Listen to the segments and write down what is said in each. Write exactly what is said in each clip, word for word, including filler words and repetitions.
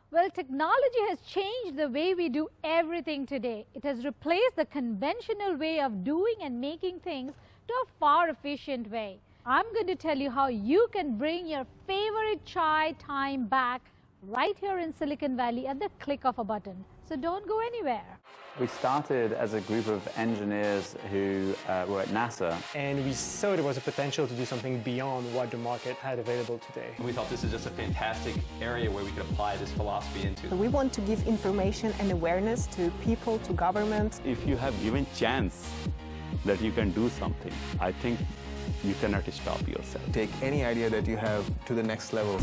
Well, technology has changed the way we do everything today. It has replaced the conventional way of doing and making things to a far efficient way. I'm going to tell you how you can bring your favorite chai time back right here in Silicon Valley at the click of a button. So don't go anywhere. We started as a group of engineers who uh, were at NASA. And we saw there was a potential to do something beyond what the market had available today. We thought this is just a fantastic area where we could apply this philosophy into. We want to give information and awareness to people, to government. If you have given chance that you can do something, I think you cannot stop yourself. Take any idea that you have to the next level.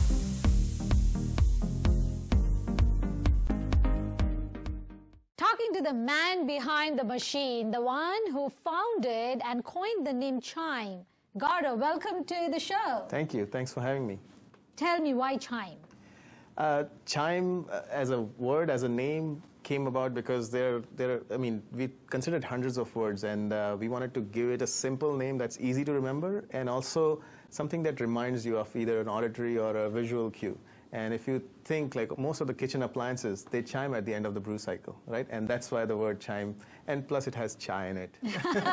Talking to the man behind the machine, the one who founded and coined the name Chime. Gaurav, welcome to the show. Thank you. Thanks for having me. Tell me, why Chime? Uh, Chime, uh, as a word, as a name, came about because there, there. I mean, we considered hundreds of words, and uh, we wanted to give it a simple name that's easy to remember, and also something that reminds you of either an auditory or a visual cue. And if you think, like most of the kitchen appliances, they chime at the end of the brew cycle, right? And that's why the word chime, and plus it has chai in it.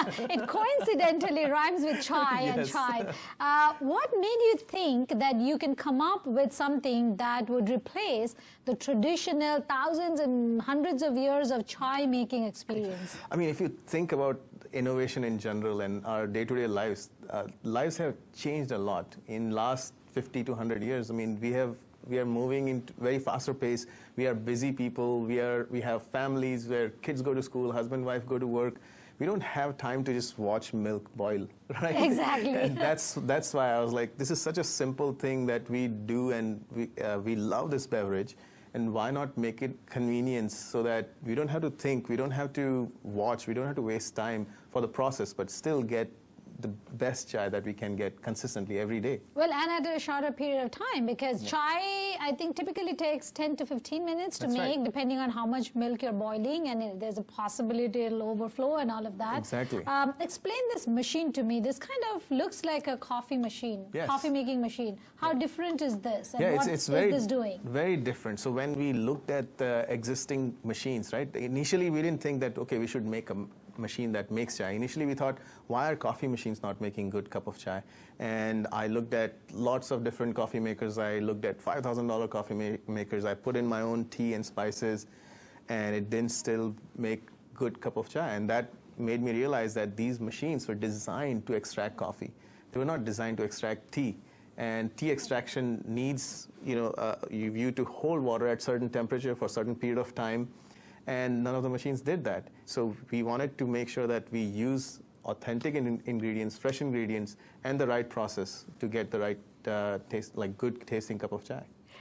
It coincidentally rhymes with chai Yes. and chai. Uh, what made you think that you can come up with something that would replace the traditional thousands and hundreds of years of chai making experience? I mean, if you think about innovation in general and our day-to-day lives, uh, lives have changed a lot in last fifty to one hundred years. I mean, we have we are moving in very faster pace. We are busy people. We are we have families where kids go to school, husband, wife go to work. We don't have time to just watch milk boil, right? Exactly. And that's that's why I was like, this is such a simple thing that we do, and we uh, we love this beverage. And why not make it convenience so that we don't have to think, we don't have to watch, we don't have to waste time for the process, but still get the best chai that we can get consistently every day. Well, and at a shorter period of time, because Yeah. chai, I think, typically takes ten to fifteen minutes to That's make, right. depending on how much milk you're boiling, and it, there's a possibility it'll overflow and all of that. Exactly. Um, explain this machine to me. This kind of looks like a coffee machine, Yes. coffee making machine. How different is this? And Yeah, what it's, it's is very, this doing? very different. So when we looked at the existing machines, right, initially we didn't think that, okay, we should make a m- machine that makes chai. Initially we thought, why are coffee machines not making good cup of chai? And I looked at lots of different coffee makers. I looked at five thousand dollar coffee ma makers. I put in my own tea and spices, and it didn't still make good cup of chai. And that made me realize that these machines were designed to extract coffee. They were not designed to extract tea. And tea extraction needs, you know, uh, you, you to hold water at certain temperature for a certain period of time, and none of the machines did that. So we wanted to make sure that we use authentic in ingredients, fresh ingredients, and the right process to get the right uh, taste, like good tasting cup of chai.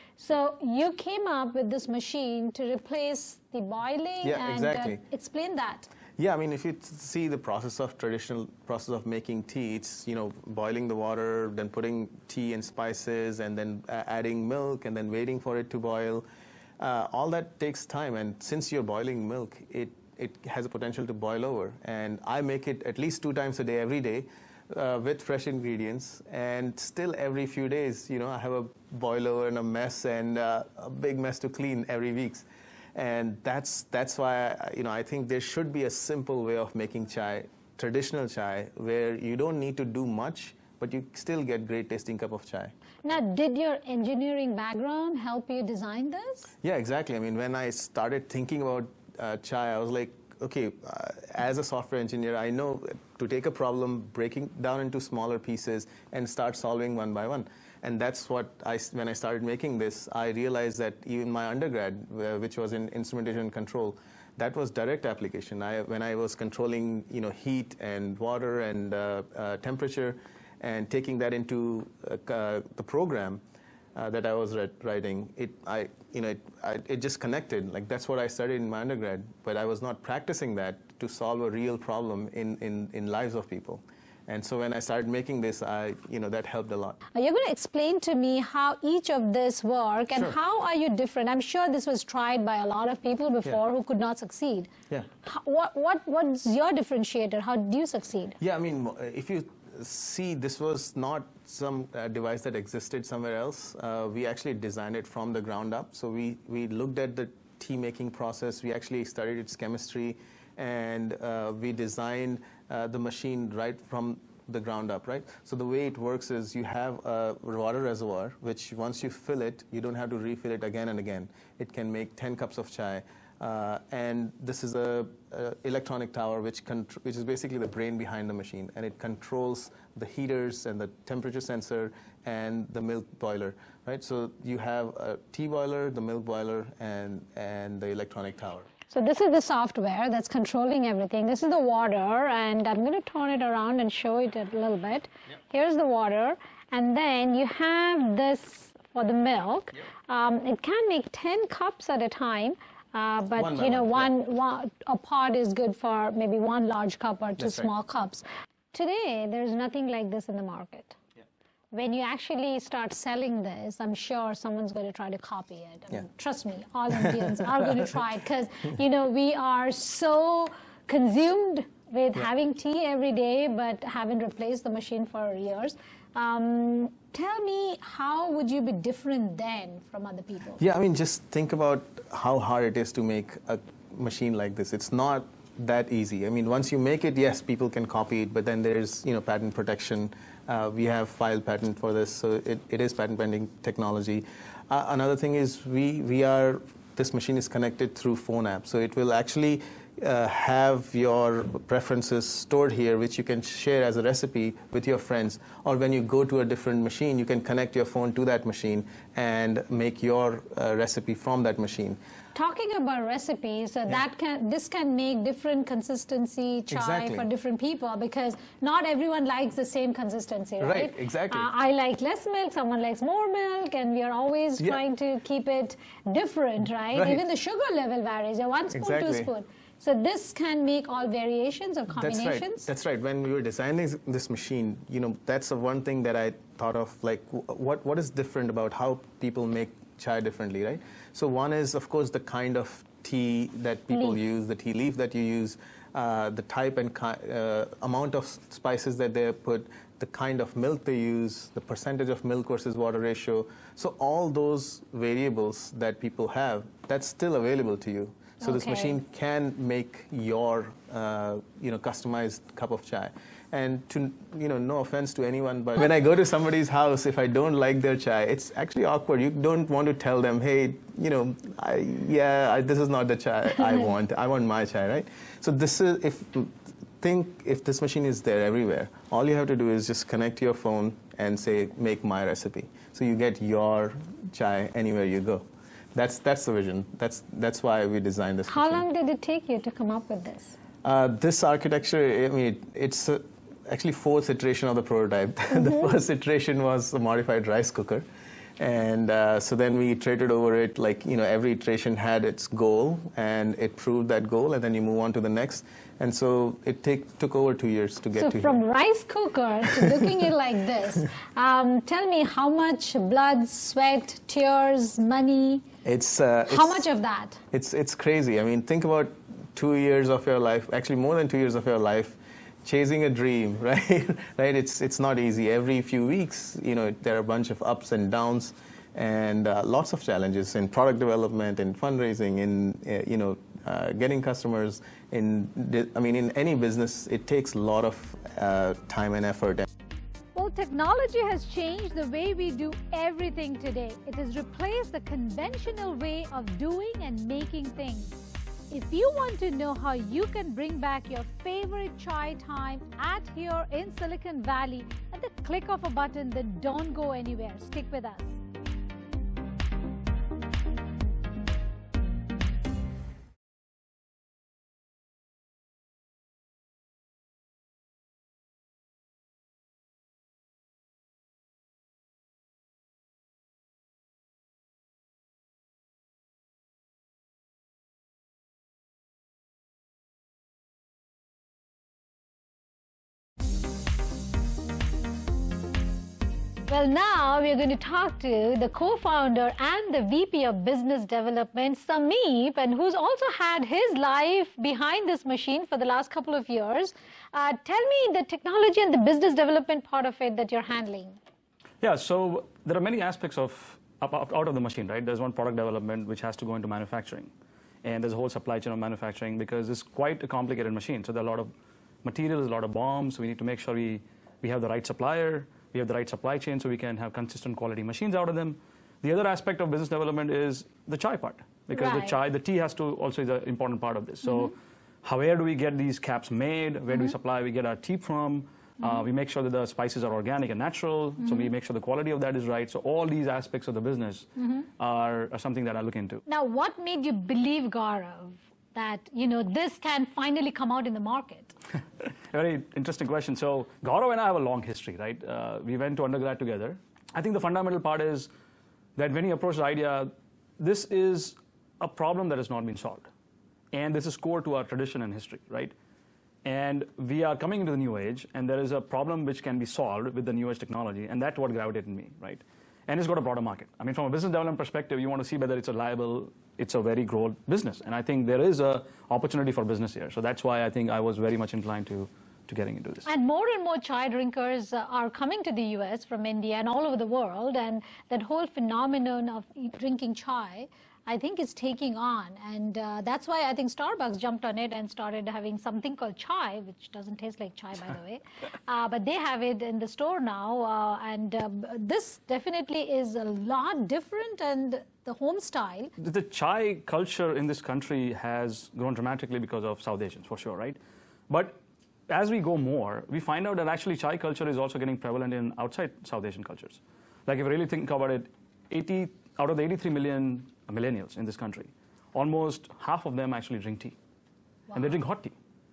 So you came up with this machine to replace the boiling Yeah, and exactly. uh, explain that. Yeah, I mean, if you t- see the process of traditional process of making tea, it's, you know, boiling the water, then putting tea and spices, and then uh, adding milk, and then waiting for it to boil. Uh, all that takes time, and since you're boiling milk, it, it has a potential to boil over. And I make it at least two times a day, every day, uh, with fresh ingredients, and still every few days, you know, I have a boil over and a mess, and uh, a big mess to clean every week. And that's, that's why, I, you know, I think there should be a simple way of making chai, traditional chai, where you don't need to do much, but you still get great tasting cup of chai. Now, did your engineering background help you design this? Yeah, exactly. I mean, when I started thinking about uh, chai, I was like, okay, uh, as a software engineer, I know to take a problem, breaking down into smaller pieces, and start solving one by one. And that's what I, when I started making this, I realized that even my undergrad, uh, which was in instrumentation and control, that was direct application. I, when I was controlling, you know, heat and water and uh, uh, temperature, and taking that into uh, uh, the program uh, that I was writing, it, I, you know, it, I, it just connected. Like, that's what I studied in my undergrad, but I was not practicing that to solve a real problem in, in, in lives of people. And so when I started making this, I, you know, that helped a lot. You're going to explain to me how each of this work, and Sure. how are you different? I'm sure this was tried by a lot of people before Yeah. who could not succeed. Yeah. How, what, what, what's your differentiator? How do you succeed? Yeah, I mean, if you see, this was not some uh, device that existed somewhere else. Uh, we actually designed it from the ground up. So we, we looked at the tea making process. We actually studied its chemistry, and uh, we designed uh, the machine right from the ground up, right? So the way it works is you have a water reservoir, which once you fill it, you don't have to refill it again and again. It can make ten cups of chai. Uh, and this is a, a electronic tower which, which is basically the brain behind the machine, and it controls the heaters and the temperature sensor and the milk boiler, right? So you have a tea boiler, the milk boiler, and, and the electronic tower. So this is the software that's controlling everything. This is the water, and I'm going to turn it around and show it a little bit. Yep. Here's the water, and then you have this for the milk. Yep. Um, it can make ten cups at a time. Uh, but, one you know, one, yeah. one a pot is good for maybe one large cup or two That's small right. cups. Today, there's nothing like this in the market. Yeah. When you actually start selling this, I'm sure someone's going to try to copy it. I mean, yeah. Trust me, all Indians are going to try it because, you know, we are so consumed with yeah. having tea every day, but haven't replaced the machine for years. Um, tell me, how would you be different then from other people? Yeah, I mean, just think about how hard it is to make a machine like this. It's not that easy. I mean, once you make it, yes, people can copy it, but then there's, you know, patent protection. Uh, we have filed patent for this, so it, it is patent pending technology. Uh, another thing is we, we are, this machine is connected through phone app, so it will actually Uh, have your preferences stored here, which you can share as a recipe with your friends. Or when you go to a different machine, you can connect your phone to that machine and make your uh, recipe from that machine. Talking about recipes, uh, yeah. that can this can make different consistency chai exactly. for different people, because not everyone likes the same consistency, right? Right, exactly. Uh, I like less milk, someone likes more milk, and we are always yeah. trying to keep it different, right? right? Even the sugar level varies. One spoon, exactly. two spoon. So this can make all variations or combinations? That's right. That's right. When we were designing this machine, you know, that's the one thing that I thought of, like, what what is different about how people make chai differently, right? So one is, of course, the kind of tea that people leaf. use, the tea leaf that you use, uh, the type and uh, amount of spices that they put, the kind of milk they use, the percentage of milk versus water ratio. So all those variables that people have, that's still available to you. So okay. this machine can make your, uh, you know, customized cup of chai. And to, you know, no offense to anyone, but when I go to somebody's house, if I don't like their chai, it's actually awkward. You don't want to tell them, hey, you know, I, yeah, I, this is not the chai I want. I want my chai, right? So this is, if, think if this machine is there everywhere, all you have to do is just connect your phone and say, make my recipe. So you get your chai anywhere you go. That's, that's the vision. That's, that's why we designed this How machine. long did it take you to come up with this? Uh, this architecture, I mean, it's uh, actually fourth iteration of the prototype. Mm-hmm. The first iteration was a modified rice cooker. And uh, so then we iterated over it, like, you know, every iteration had its goal, and it proved that goal, and then you move on to the next. And so it take, took over two years to get so to from here. rice cooker to looking it like this, um, tell me how much blood, sweat, tears, money, it's, uh, how it's, much of that? It's, it's crazy. I mean, think about two years of your life, actually more than two years of your life, chasing a dream, right? right? It's, it's not easy. Every few weeks, you know, there are a bunch of ups and downs, and uh, lots of challenges in product development, in fundraising, in, uh, you know, uh, getting customers. In, I mean, in any business, it takes a lot of uh, time and effort. Well, technology has changed the way we do everything today. It has replaced the conventional way of doing and making things. If you want to know how you can bring back your favorite chai time at here in Silicon Valley at the click of a button, then don't go anywhere. Stick with us. Well, now we're going to talk to the co-founder and the V P of Business Development, Sameep, and who's also had his life behind this machine for the last couple of years. Uh, tell me the technology and the business development part of it that you're handling. Yeah, so there are many aspects of up, up, out of the machine, right? There's one product development which has to go into manufacturing. And there's a whole supply chain of manufacturing because it's quite a complicated machine. So there are a lot of materials, a lot of bombs. We need to make sure we, we have the right supplier, we have the right supply chain so we can have consistent quality machines out of them. The other aspect of business development is the chai part, because right. the chai, the tea has to also is an important part of this. So mm-hmm. how, where do we get these caps made? Where mm-hmm. do we supply? We get our tea from. Mm-hmm. uh, we make sure that the spices are organic and natural. Mm-hmm. So we make sure the quality of that is right. So all these aspects of the business mm-hmm. are, are something that I look into. Now, what made you believe, Gaurav, that you know this can finally come out in the market? Very interesting question. So Gaurav and I have a long history, right? Uh, we went to undergrad together. I think the fundamental part is that when you approach the idea, this is a problem that has not been solved. And this is core to our tradition and history, right? And we are coming into the new age, and there is a problem which can be solved with the new age technology, and that's what gravitated me, right? And it's got a broader market. I mean, from a business development perspective, you want to see whether it's a liable, it's a very growth business. And I think there is a opportunity for business here. So that's why I think I was very much inclined to, to getting into this. And more and more chai drinkers uh, are coming to the U S from India and all over the world. And that whole phenomenon of drinking chai, I think is taking on. And uh, that's why I think Starbucks jumped on it and started having something called chai, which doesn't taste like chai, by the way. Uh, but they have it in the store now. Uh, and uh, this definitely is a lot different and the home style. The chai culture in this country has grown dramatically because of South Asians, for sure, right? But as we go more, we find out that actually chai culture is also getting prevalent in outside South Asian cultures. Like if you really think about it, eighty out of the eighty-three million millennials in this country, almost half of them actually drink tea. Wow. And they drink hot tea.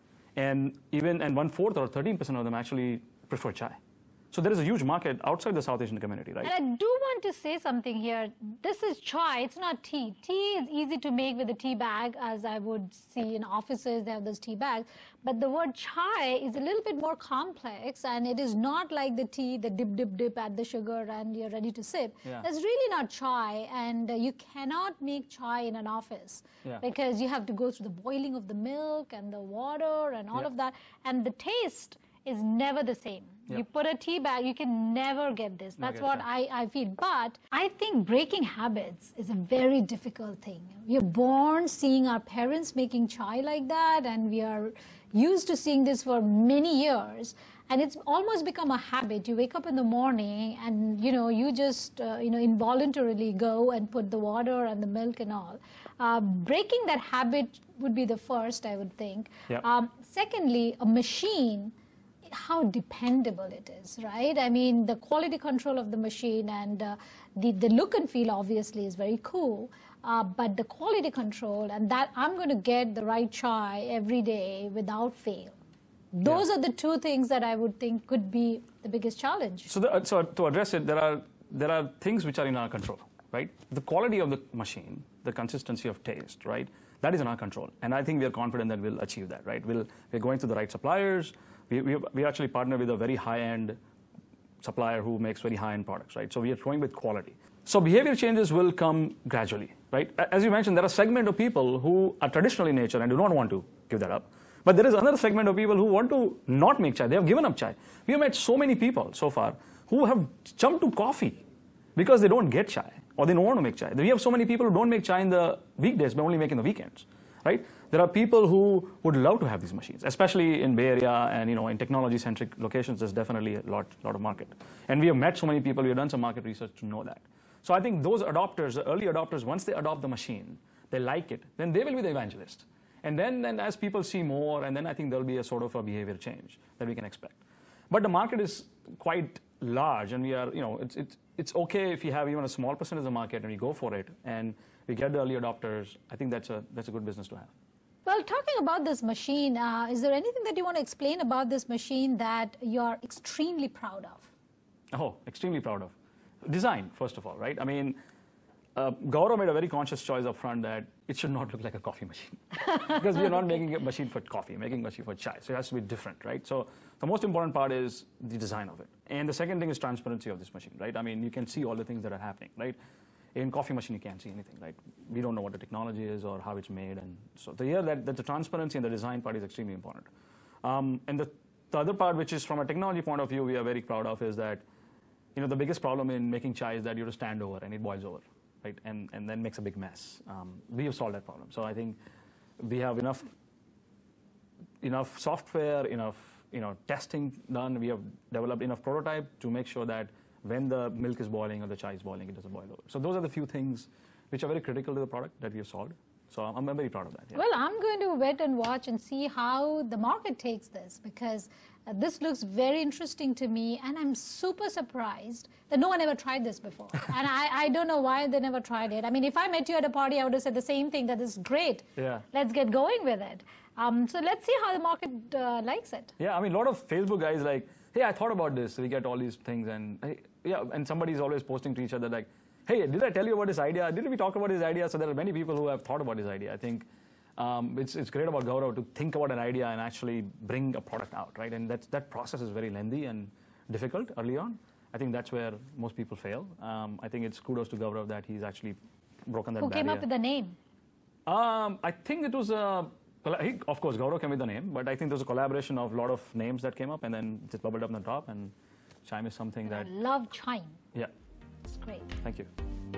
And even and one fourth or thirteen percent of them actually prefer chai. So there is a huge market outside the South Asian community, right? And I do want to say something here. This is chai, it's not tea. Tea is easy to make with a tea bag, as I would see in offices, they have those tea bags. But the word chai is a little bit more complex, and it is not like the tea, the dip, dip, dip, add the sugar, and you're ready to sip. Yeah. That's really not chai, and uh, you cannot make chai in an office yeah. because you have to go through the boiling of the milk and the water and all yeah. of that, and the taste is never the same. Yep. You put a tea bag, you can never get this. That's what I, I feel. But I think breaking habits is a very difficult thing. We're born seeing our parents making chai like that, and we are used to seeing this for many years. And it's almost become a habit. You wake up in the morning and, you know, you just, uh, you know, involuntarily go and put the water and the milk and all. Uh, breaking that habit would be the first, I would think. Yep. Um, secondly, a machine, how dependable it is, right? I mean, the quality control of the machine and uh, the, the look and feel obviously is very cool, uh, but the quality control and that I'm going to get the right chai every day without fail. Those yeah. are the two things that I would think could be the biggest challenge. So, the, so to address it, there are, there are things which are in our control, right? The quality of the machine, the consistency of taste, right? That is in our control. And I think we are confident that we'll achieve that, right? We'll, we're going to the right suppliers. We, we, we actually partner with a very high-end supplier who makes very high-end products, right? So we are going with quality. So behavior changes will come gradually, right? As you mentioned, there are a segment of people who are traditional in nature and do not want to give that up. But there is another segment of people who want to not make chai. They have given up chai. We have met so many people so far who have jumped to coffee because they don't get chai or they don't want to make chai. We have so many people who don't make chai in the weekdays but only make in the weekends, right? There are people who would love to have these machines, especially in Bay Area and you know in technology-centric locations. There's definitely a lot, lot of market, and we have met so many people. We have done some market research to know that. So I think those adopters, the early adopters, once they adopt the machine, they like it, then they will be the evangelist. And then, then as people see more, and then I think there'll be a sort of a behavior change that we can expect. But the market is quite large, and we are, you know, it's it's it's okay if you have even a small percentage of the market and we go for it, and we get the early adopters. I think that's a that's a good business to have. Well, talking about this machine, uh, is there anything that you want to explain about this machine that you are extremely proud of? Oh, extremely proud of. Design, first of all, right? I mean, uh, Gaurav made a very conscious choice up front that it should not look like a coffee machine. Because we are not making a machine for coffee, making a machine for chai. So it has to be different, right? So the most important part is the design of it. And the second thing is transparency of this machine, right? I mean, you can see all the things that are happening, right? In coffee machine, you can't see anything, right? We don't know what the technology is or how it's made. And so the here that, that the transparency and the design part is extremely important. Um, and the, the other part, which is from a technology point of view, we are very proud of is that, you know, the biggest problem in making chai is that you have to stand over and it boils over, right? And, and then makes a big mess. Um, we have solved that problem. So I think we have enough, enough software, enough, you know, testing done. We have developed enough prototype to make sure that when the milk is boiling or the chai is boiling, it doesn't boil over. So those are the few things which are very critical to the product that we have solved. So I'm, I'm very proud of that. Yeah. Well, I'm going to wait and watch and see how the market takes this, because uh, this looks very interesting to me, and I'm super surprised that no one ever tried this before. And I, I don't know why they never tried it. I mean, if I met you at a party, I would have said the same thing, that this is great. Yeah. Let's get going with it. Um, so let's see how the market uh, likes it. Yeah, I mean, a lot of Facebook guys like, hey, I thought about this. So we get all these things, and hey, yeah, and somebody's always posting to each other like, hey, did I tell you about this idea? Didn't we talk about this idea? So there are many people who have thought about this idea. I think um, it's, it's great about Gaurav to think about an idea and actually bring a product out, right? And that's, that process is very lengthy and difficult early on. I think that's where most people fail. Um, I think it's kudos to Gaurav that he's actually broken that Who barrier. came up with the name? Um, I think it was a, he, of course, Gaurav came with the name, but I think there was a collaboration of a lot of names that came up and then just bubbled up on the top, and Chime is something that... I love Chime. Yeah. It's great. Thank you.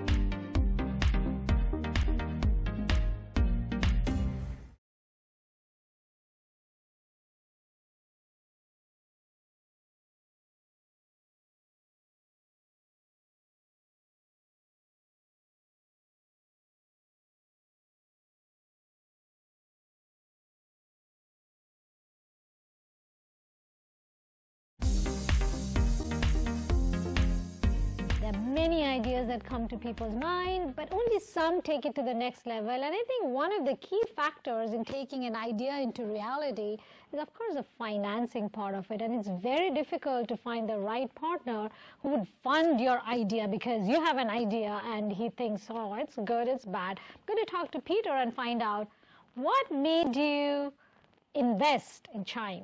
Many ideas that come to people's mind, but only some take it to the next level. And I think one of the key factors in taking an idea into reality is, of course, the financing part of it. And it's very difficult to find the right partner who would fund your idea, because you have an idea and he thinks, oh, it's good, it's bad. I'm going to talk to Peter and find out what made you invest in Chime.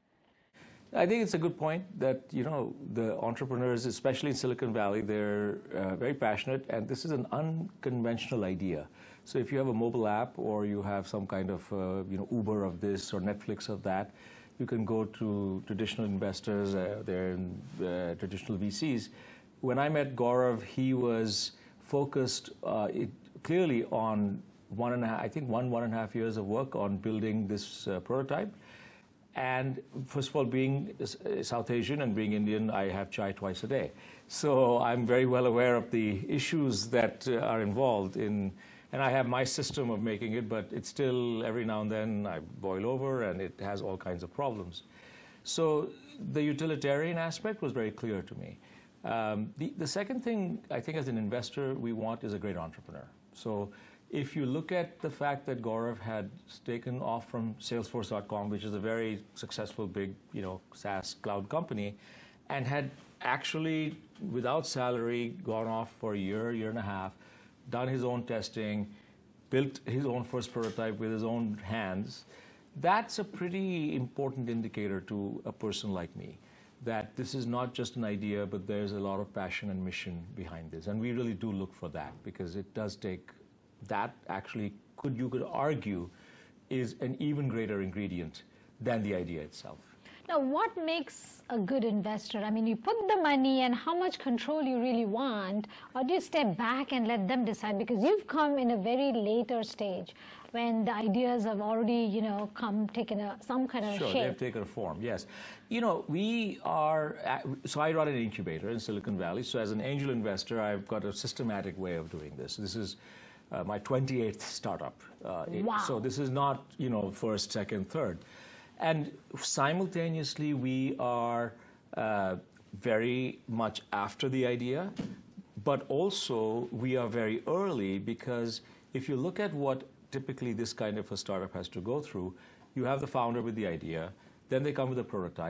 I think it's a good point that, you know, the entrepreneurs, especially in Silicon Valley, they're uh, very passionate, and this is an unconventional idea. So if you have a mobile app or you have some kind of, uh, you know, Uber of this or Netflix of that, you can go to traditional investors, uh, they're in, uh, traditional V Cs. When I met Gaurav, he was focused uh, it, clearly on one and a half, I think one, one and a half years of work on building this uh, prototype. And first of all, being South Asian and being Indian, I have chai twice a day. So I'm very well aware of the issues that uh, are involved in, and I have my system of making it, but it's still, every now and then I boil over and it has all kinds of problems. So the utilitarian aspect was very clear to me. Um, the, the second thing, I think as an investor, we want is a great entrepreneur. So if you look at the fact that Gaurav had taken off from Salesforce dot com, which is a very successful, big, you know, SaaS cloud company, and had actually, without salary, gone off for a year, year and a half, done his own testing, built his own first prototype with his own hands, that's a pretty important indicator to a person like me, that this is not just an idea, but there's a lot of passion and mission behind this. And we really do look for that, because it does take that actually, could you could argue, is an even greater ingredient than the idea itself. Now, what makes a good investor? I mean, you put the money and how much control you really want, or do you step back and let them decide? Because you've come in a very later stage when the ideas have already, you know, come, taken a, some kind of sure, shape. Sure, they've taken a form, yes. You know, we are, at, so I run an incubator in Silicon Valley. So as an angel investor, I've got a systematic way of doing this. This is Uh, my twenty-eighth startup. Uh, it, wow. So this is not, you know, first, second, third. And simultaneously, we are uh, very much after the idea, but also we are very early, because if you look at what typically this kind of a startup has to go through, you have the founder with the idea, then they come with a prototype,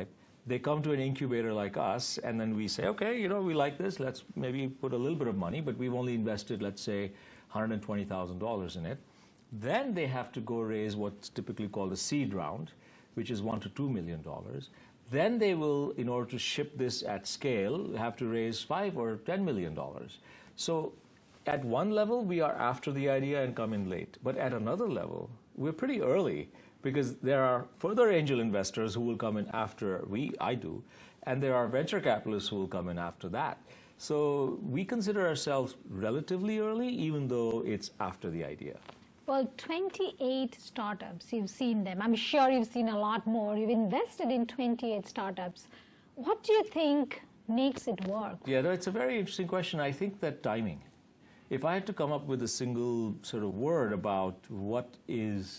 They come to an incubator like us, and then we say, okay, you know, we like this. Let's maybe put a little bit of money, but we've only invested, let's say, one hundred twenty thousand dollars in it. Then they have to go raise what's typically called a seed round, which is one to two million dollars. Then they will, in order to ship this at scale, have to raise five or ten million dollars. So at one level, we are after the idea and come in late. But at another level, we're pretty early, because there are further angel investors who will come in after we, I do, and there are venture capitalists who will come in after that. So we consider ourselves relatively early, even though it's after the idea. Well, twenty-eight startups, you've seen them. I'm sure you've seen a lot more. You've invested in twenty-eight startups. What do you think makes it work? Yeah, no, it's a very interesting question. I think that timing. If I had to come up with a single sort of word about what is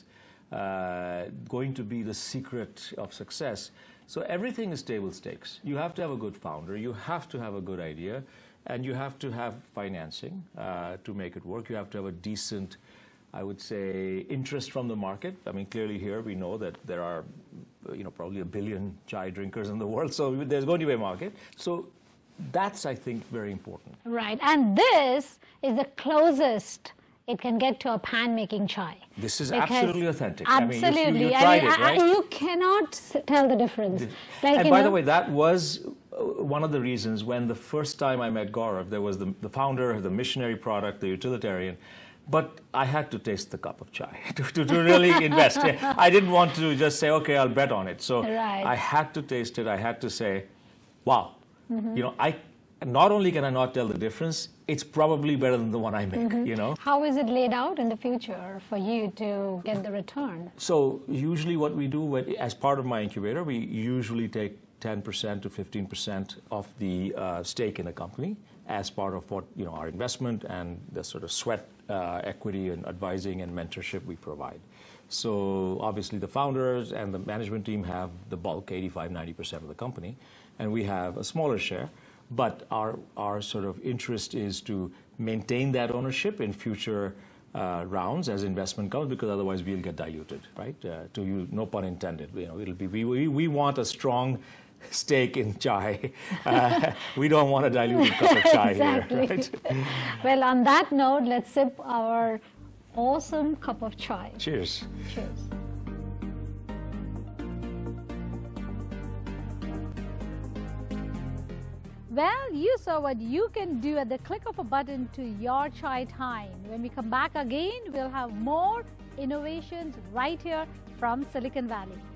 uh, going to be the secret of success, so everything is table stakes. You have to have a good founder, you have to have a good idea, and you have to have financing uh, to make it work. You have to have a decent, I would say, interest from the market. I mean, clearly here we know that there are, you know, probably a billion chai drinkers in the world, so there's going to be a market. So that's, I think, very important. Right, and this is the closest it can get to a pan-making chai. This is Because absolutely authentic. Absolutely. I mean, you, you, you I tried mean, it, right? I, you cannot tell the difference. Like, and you by know, the way, that was one of the reasons when the first time I met Gaurav, there was the, the founder, the missionary product, the utilitarian, but I had to taste the cup of chai to, to, to really invest. I didn't want to just say, okay, I'll bet on it. So right. I had to taste it. I had to say, wow, mm-hmm. you know, I not only can I not tell the difference, it's probably better than the one I make, mm-hmm. you know. How is it laid out in the future for you to get the return? So usually what we do when, as part of my incubator, we usually take ten percent to fifteen percent of the uh, stake in a company as part of what, you know, our investment and the sort of sweat uh, equity and advising and mentorship we provide. So obviously the founders and the management team have the bulk, eighty-five, ninety percent of the company, and we have a smaller share. But our, our sort of interest is to maintain that ownership in future uh, rounds as investment comes, because otherwise we'll get diluted, right? Uh, to use, no pun intended. You know, it'll be we, we, we want a strong stake in chai. Uh, we don't want a diluted cup of chai exactly. here, right? Well, on that note, let's sip our awesome cup of chai. Cheers. Cheers. Well, you saw what you can do at the click of a button to your chai time. When we come back again, we'll have more innovations right here from Silicon Valley.